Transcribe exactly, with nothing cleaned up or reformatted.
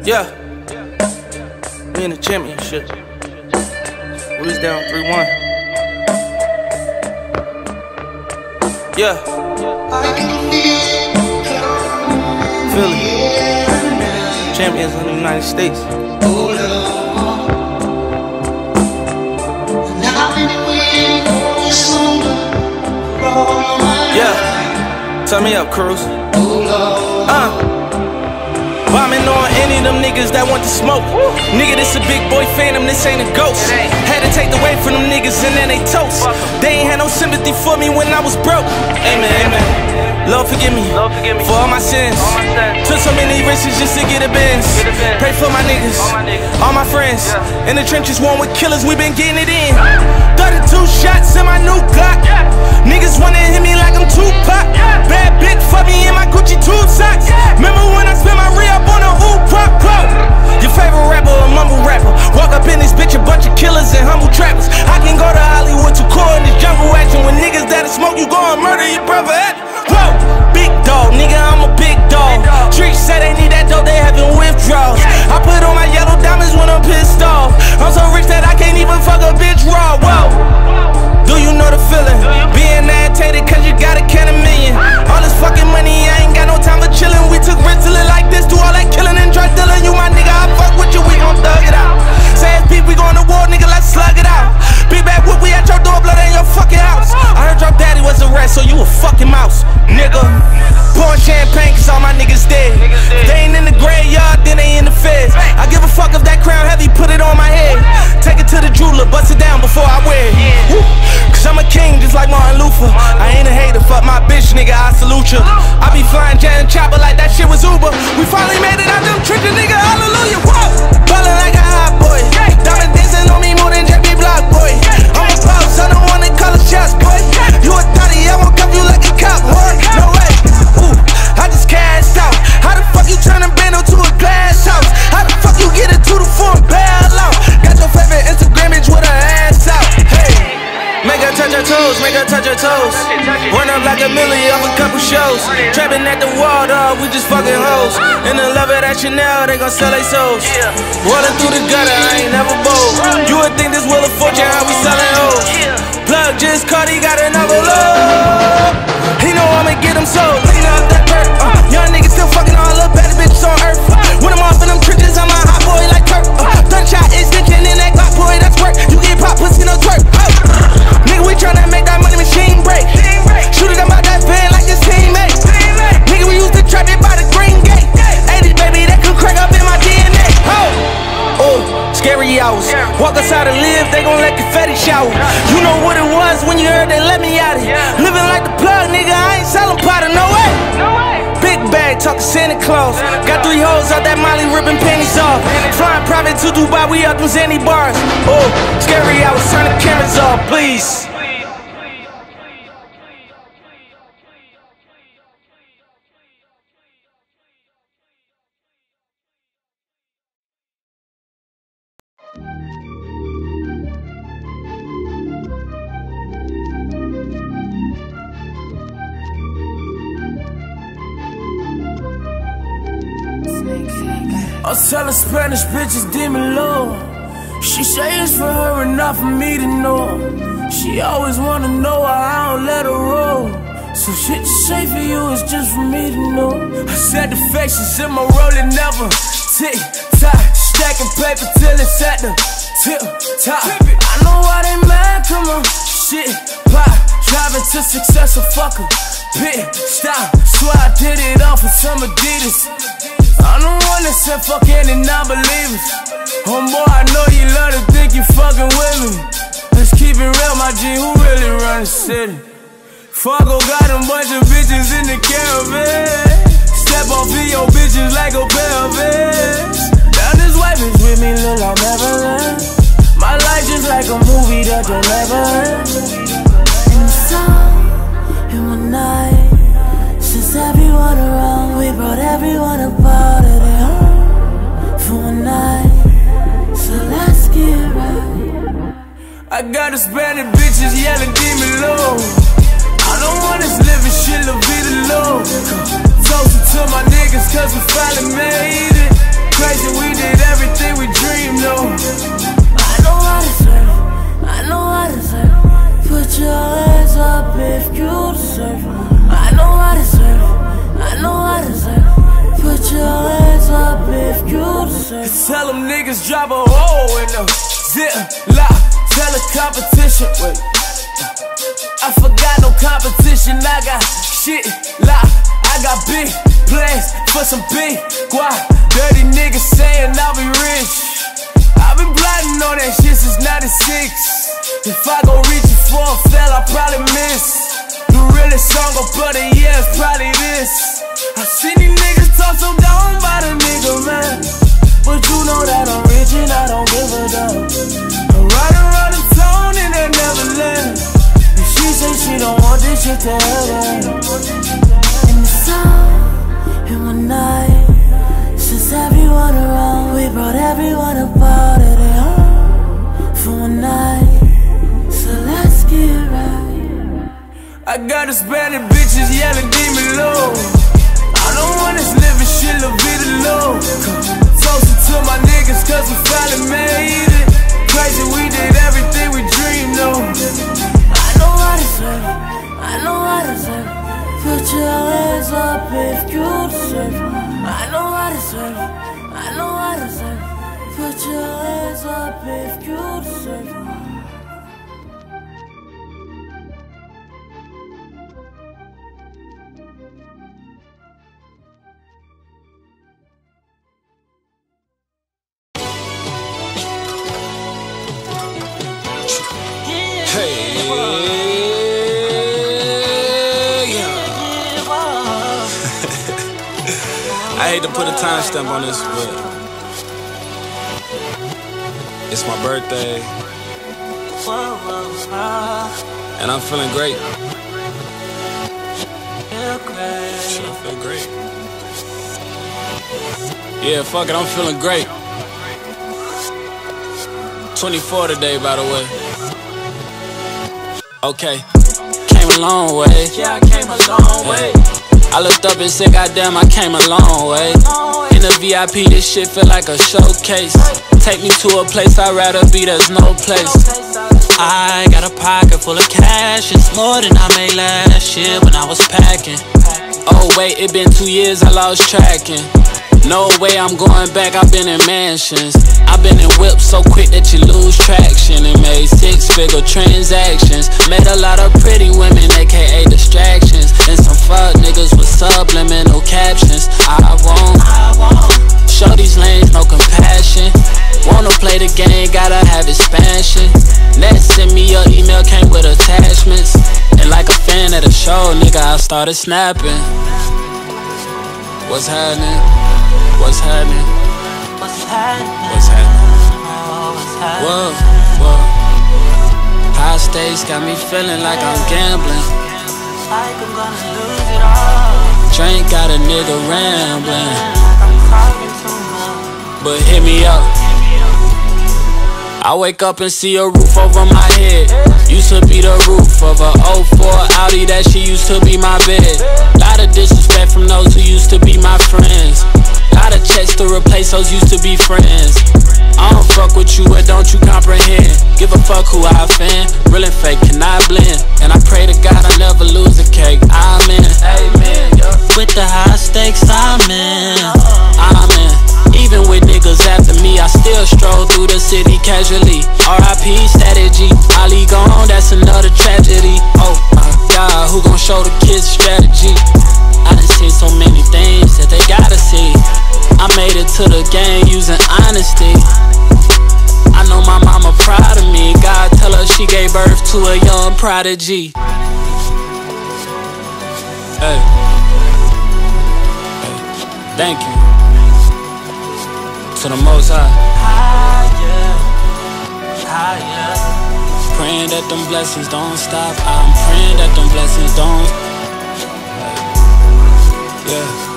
Yeah, we in the championship. We was down three one. Yeah. Philly, champions in the United States. Yeah, turn me up, Cruz. Uh. Bombing on any of them niggas that want to smoke. Nigga, this a big boy phantom, this ain't a ghost. Had to take the weight from them niggas and then they toast. They ain't had no sympathy for me when I was broke. Amen, amen. Lord forgive me for all my sins. Took so many risks just to get a Benz. Pray for my niggas, all my friends. In the trenches, one with killers, we been getting it in. thirty-two shots in my new Glock. Niggas wanna hit me like I'm Tupac. Bad bitch for me in my Gucci tube socks. Remember when I spent my re-up on a ooh pop pop? Your favorite rapper, a mumble rapper. Walk up in this bitch, a bunch of killers and humble trappers. I can go to Hollywood to core in this jungle action. With niggas that'll smoke, you gon' murder your brother at. Whoa, big dog, nigga, I'm a big dog. Streets say they need that dope, they having withdrawals. I put on my yellow diamonds when I'm pissed off. I'm so rich that I can't even fuck a bitch raw. Whoa, do you know the feeling? Being agitated cause you got a can of million. All this fucking money, I ain't got no time for chillin'. We took risks to live like this, do all that killing and drug dealing. You my nigga, I fuck with you, we gon' thug it out. Say it's beef, we going to war, nigga, let's slug it out. Big bad whoop, we at your door, blood in your fucking house. I heard your daddy was a rat, so you a fucking mouse, nigga. Pouring champagne cause all my niggas dead. If they ain't in the graveyard, then they in the feds. I give a fuck if that crown heavy, put it on my head. Take it to the jeweler, bust it down before I wear it. Woo. Cause I'm a king just like Martin Luther. I ain't a hater, fuck my bitch, nigga, I salute ya. I be flying jet and chopper like that shit was Uber. We finally made it out them trenches, nigga, hallelujah. Whoa. Ballin' like a hot boy. Diamond dancing on me more than J B Block, boy. I'm a boss, I don't wanna call a shots, boy. You a thotty, I won't cuff you like a cop, boy. No way. Ooh, I just cashed out. How the fuck you turn a bando to a glass house? How the fuck you get a two to four and bail out? Got your favorite Instagram bitch with her ass out. Hey, make her touch her toes, make her touch her toes. Run up like a milli off a couple shows. Trapping at the wall, dog, we just fucking hoes. In the love of that Chanel, they gon' sell they souls. Rolling through the gutter, I ain't never bold. You would think this Wheel of Fortune, how we sellin' hoes. Plug just caught, he got another load. He know I'ma get him sold. Lean up that dirt, uh, young niggas still fucking all the better bitches on earth. When I'm off in them trenches, I'm a hot boy like Turk. Uh, Done shot extension in that Glock, boy, that's work. You get pop pussy, no twerk. Uh, nigga, we tryna make that money machine break. Shoot it about that van like this teammate. Nigga, we used to trap it by the green gate. eighties, baby, that could crack up in my D N A. Oh, oh, scary hours. Walk outside and live, they gon' let confetti shower. You know what it was when you heard they let me out of here. Living like the plug, nigga, I ain't sellin' powder, no way. Big bag, talkin' Santa Claus. Got three hoes out that Molly ripping panties off. Flying private to Dubai, we up them Zanny bars. Oh, scary hours, turn the cameras off, please. I'm selling Spanish bitches, demon low. She say it's for her and not for me to know. She always wanna know why I don't let her roll. So shit you say for you is just for me to know. I said the faces in my rolling never tick tock, stacking paper till it's at the tip top. I know why they mad, come on, shit pop. Driving to success, a fucker. Pit stop, swear I did it all for some Adidas. I'm the one that said fuck any non-believers. Homeboy, I know you love to think you fucking with me. Let's keep it real, my G, who really run the city? Fargo got a bunch of bitches in the caravan. Step off of your bitches like a pair of Vans. Now this wife is with me, look like Neverland. My life just like a movie that you'll never end. In the sun, in the night, since everyone around, we brought everyone about it home for one night, so let's get right. I got Hispanic bitches yelling demon low. I don't wanna live in shit, la vida low. Toasting to my niggas cause we finally made it. Crazy Tell them niggas drop a hole in them. Zip, lock, tell the competition. Wait, I forgot no competition. I got shit lock. I got big plans for some big guap. Dirty niggas saying I'll be rich. I've been plotting on that shit since ninety-six. If I go reaching for a fell, I probably miss. The realest song of bloody, yeah, it's probably this. I see these niggas talk so down by the nigga, man. But you know that I'm rich and I don't give a damn. I'm riding around the town in that Neverland. And she say she don't want this shit to happen. In the sun, in one night, since everyone around, we brought everyone about it home for one night. So let's get right. I got Hispanic bitches yelling, give me low. I don't want this living shit, la vida low. Toasting to my niggas cause we finally made it. Crazy, we did everything we dreamed of. I know I deserve it, I know I deserve it. Put your hands up if you deserve it. I know I deserve it, I know I deserve it. Put your hands up if you deserve it. I hate to put a timestamp on this, but it's my birthday, and I'm feeling great. Shit, I feel great. Yeah, fuck it, I'm feeling great. twenty-four today, by the way. Okay, came a long way. Yeah, I came a long way. I looked up and said, goddamn, I came a long way. In the V I P, this shit feel like a showcase. Take me to a place I'd rather be, there's no place. I got a pocket full of cash. It's more than I made last year when I was packing. Oh wait, it been two years, I lost tracking. No way I'm going back, I've been in mansions. I've been in whips so quick that you lose traction. And made six-figure transactions. Met a lot of pretty women, aka distractions. And some fuck niggas with subliminal captions. I won't show these lanes no compassion. Wanna play the game, gotta have expansion. Next send me your email, came with attachments. And like a fan at a show, nigga, I started snapping. What's happening? What's happening? What's happening? What's happening? What's happening? Whoa, whoa. High stakes got me feeling like I'm gambling. Like I'm gonna lose it all. Drink got a nigga rambling. I'm talking too much. But hit me up. I wake up and see a roof over my head. Used to be the roof of a oh four Audi, that shit used to be my bed. Lot of disrespect from those who used to be my friends. Lot of checks to replace those used to be friends. I don't fuck with you, but don't you comprehend? Give a fuck who I offend. Real and fake cannot blend. And I pray to God I never lose a cake. Amen. Amen. With the high stakes I'm in. Amen. Even with niggas after me, I still stroll through the city casually. R I P strategy, Ali gone, that's another tragedy. Oh my God, who gon' show the kids strategy? I done seen so many things that they gotta see. I made it to the game using honesty. I know my mama proud of me. God tell her she gave birth to a young prodigy. Hey, hey. Thank you to the Most High. Higher, higher. Praying that them blessings don't stop. I'm praying that them blessings don't. Yeah.